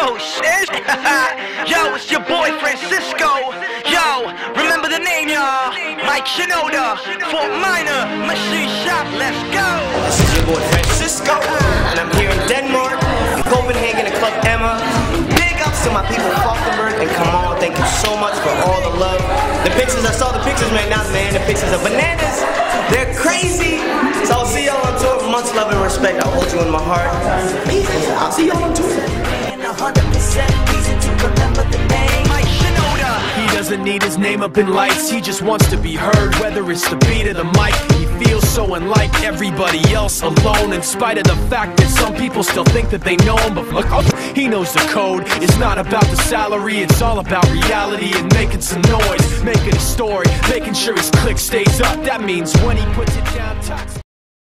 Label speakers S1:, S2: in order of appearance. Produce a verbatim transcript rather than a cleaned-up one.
S1: Oh shit. Yo, it's your boy Francisco. Yo, remember the name, y'all. Mike Shinoda, Fort Minor, Machine Shop, let's go.
S2: This is your boy Francisco, and I'm here in Denmark, in Copenhagen, at Club Emma. Big ups to my people Falkenberg and Kamal. Thank you so much for all the love. The pictures, I saw the pictures, man, not man, the pictures are bananas. They're crazy. So I'll see y'all on tour. Much love and respect. I'll hold you in my heart. I'll see y'all on tour.
S3: He doesn't need his name up in lights, he just wants to be heard. Whether it's the beat or the mic, he feels so unlike everybody else, alone. In spite of the fact that some people still think that they know him, but look, oh, he knows the code. It's not about the salary, it's all about reality and making some noise, making a story, making sure his click stays up. That means when he puts it down, talks